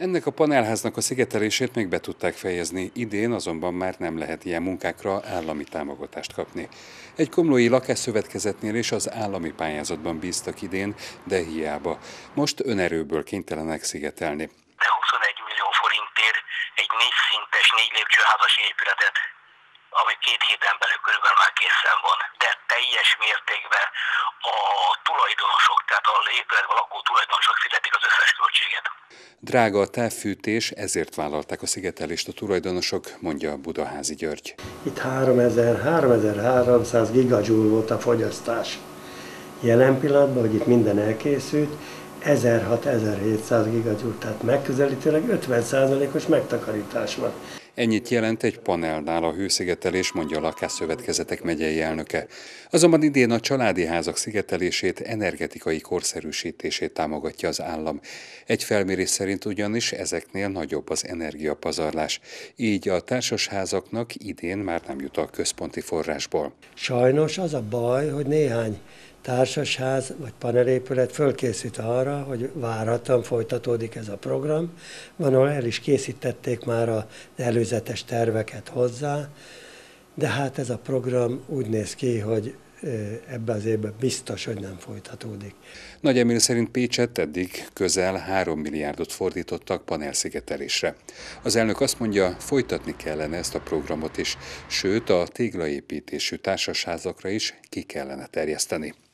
Ennek a panelháznak a szigetelését még be tudták fejezni, idén azonban már nem lehet ilyen munkákra állami támogatást kapni. Egy komlói lakásszövetkezetnél is az állami pályázatban bíztak idén, de hiába. Most önerőből kénytelenek szigetelni. 21 millió forintért egy 4 szintes, 4 lépcsőházas épületet, ami 2 héten belül körülbelül már készen van. De teljes mértékben a tulajdonosok, tehát az épületben lakó tulajdonosok fizetik az összes költséget. Drága a távfűtés, ezért vállalták a szigetelést a tulajdonosok, mondja Budaházi György. Itt 3300 gigajoule volt a fogyasztás. Jelen pillanatban, hogy itt minden elkészült, 1600-1700 gigajoule, tehát megközelítőleg 50%-os megtakarítás van. Ennyit jelent egy panelnál a hőszigetelés, mondja a Lakásszövetkezetek megyei elnöke. Azonban idén a családi házak szigetelését, energetikai korszerűsítését támogatja az állam. Egy felmérés szerint ugyanis ezeknél nagyobb az energiapazarlás. Így a társasházaknak idén már nem jut a központi forrásból. Sajnos az a baj, hogy néhány társasház vagy panelépület fölkészült arra, hogy várhatóan folytatódik ez a program. Van, ahol el is készítették már az előzetes terveket hozzá, de hát ez a program úgy néz ki, hogy ebben az évben biztos, hogy nem folytatódik. Nagy Emil szerint Pécsett eddig közel 3 milliárdot fordítottak panelszigetelésre. Az elnök azt mondja, folytatni kellene ezt a programot is, sőt a téglaépítésű társasházakra is ki kellene terjeszteni.